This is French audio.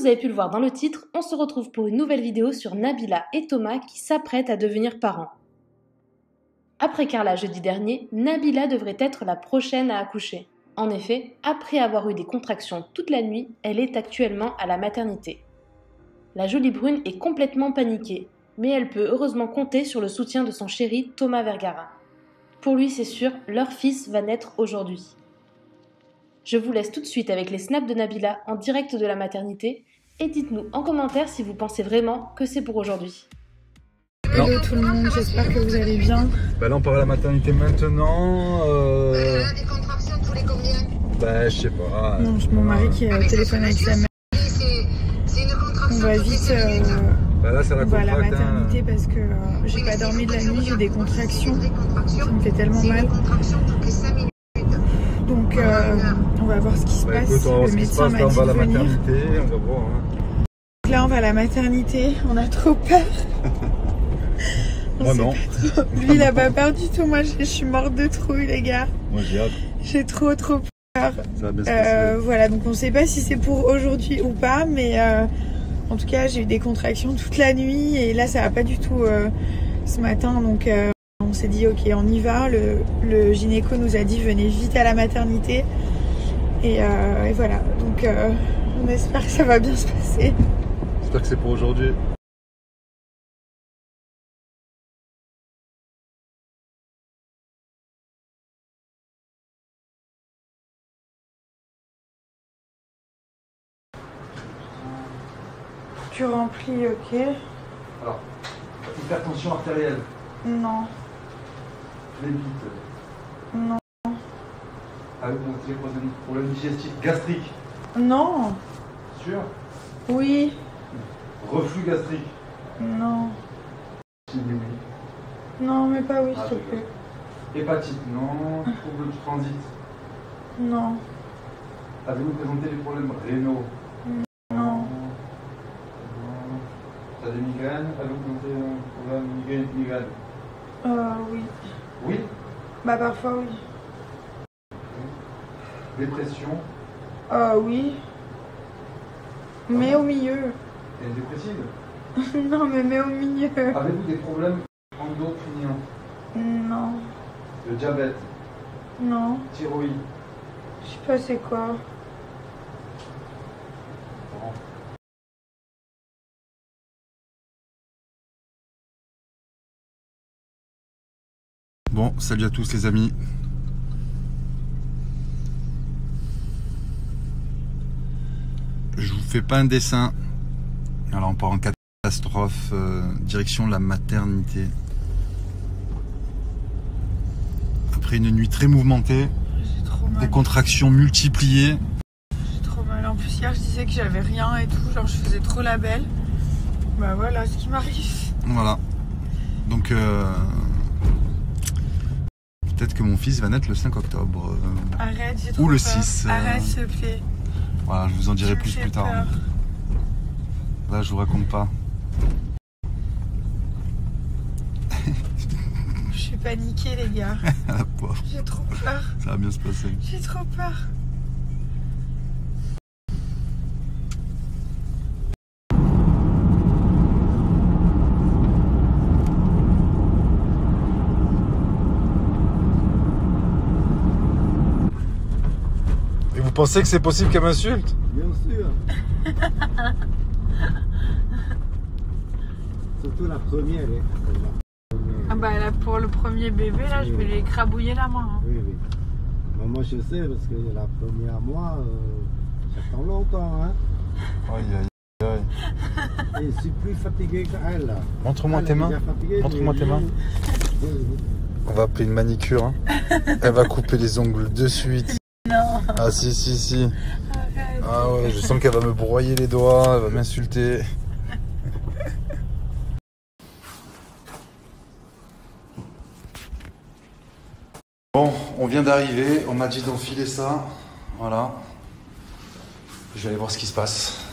vous avez pu le voir dans le titre, on se retrouve pour une nouvelle vidéo sur Nabila et Thomas qui s'apprêtent à devenir parents. Après Carla jeudi dernier, Nabila devrait être la prochaine à accoucher. En effet, après avoir eu des contractions toute la nuit, elle est actuellement à la maternité. La jolie brune est complètement paniquée, mais elle peut heureusement compter sur le soutien de son chéri Thomas Vergara. Pour lui, c'est sûr, leur fils va naître aujourd'hui. Je vous laisse tout de suite avec les snaps de Nabila en direct de la maternité et dites-nous en commentaire si vous pensez vraiment que c'est pour aujourd'hui. Hello tout le monde, j'espère que vous allez bien. Bah là on part à la maternité maintenant. Elle a des contractions tous les combien? Bah je sais pas. Non, mon mari qui est au téléphone avec sa mère. C'est une contraction. On va vite bah là, c'est la on va à la maternité parce que j'ai pas dormi de la nuit, j'ai des contractions. Ça me fait tellement mal. Donc on va voir ce qui se passe. Écoute, on va voir ce Le qui se médecin passe, m'a là, on dit va à la de venir. maternité, on va voir. Hein. Donc là on va à la maternité, on a trop peur. Moi non. Lui il a pas peur du tout, moi je suis morte de trouille les gars. Moi j'ai hâte. J'ai trop peur. Ça va bien se passer. Voilà, donc on sait pas si c'est pour aujourd'hui ou pas, mais en tout cas j'ai eu des contractions toute la nuit et là ça va pas du tout ce matin, donc on s'est dit ok on y va. Le gynéco nous a dit venez vite à la maternité et voilà, donc on espère que ça va bien se passer. J'espère que c'est pour aujourd'hui. Tu remplis, ok. Alors, hypertension artérielle, Non, phlébite, non, problème digestif, gastrique, non, sûr, oui, reflux gastrique, non, non mais pas oui s'il te plaît. hépatite, non, trouble du transit. Non, Avez-vous présenté des problèmes rénaux? non, T'as des migraines? Avez-vous présenté un problème migraine? oui. Oui. Bah parfois oui. Dépression? Oui. Mais au milieu. Et dépressive? Non mais au milieu. Avez-vous des problèmes endocriniens? Non, Le diabète? non. Thyroïde? Je sais pas c'est quoi. Bon, salut à tous les amis. Je vous fais pas un dessin. Alors on part en catastrophe, direction la maternité. Après une nuit très mouvementée, J'ai trop mal. des contractions multipliées. J'ai trop mal. En plus hier je disais que j'avais rien et tout, genre je faisais trop la belle. Bah voilà ce qui m'arrive. Voilà. Donc peut-être que mon fils va naître le 5 octobre. Arrête, j'ai trop Ou le peur. 6. Arrête s'il te plaît. Voilà, je vous en dirai Tu me plus fais plus tard. peur. Là, je vous raconte pas. Je suis paniquée les gars. La pauvre. J'ai trop peur. Ça va bien se passer. J'ai trop peur. Et vous pensez que c'est possible qu'elle m'insulte? Bien sûr. Surtout la première. Ah bah là pour le premier bébé là je vais lui écrabouiller la main. Oui, oui. Mais moi je sais parce que la première mois, j'attends longtemps. Hein. Aïe, aïe, aïe. Et je suis plus fatigué qu'elle. Là. Montre-moi Elle tes est mains. déjà fatiguée, Montre-moi mais tes mains. oui, oui. On va appeler une manicure. Hein. Elle va couper les ongles de suite. Non. Ah si, si, si. Arrête. Ah ouais, je sens qu'elle va me broyer les doigts, elle va m'insulter. Bon, on vient d'arriver, on m'a dit d'enfiler ça. Voilà. Je vais aller voir ce qui se passe.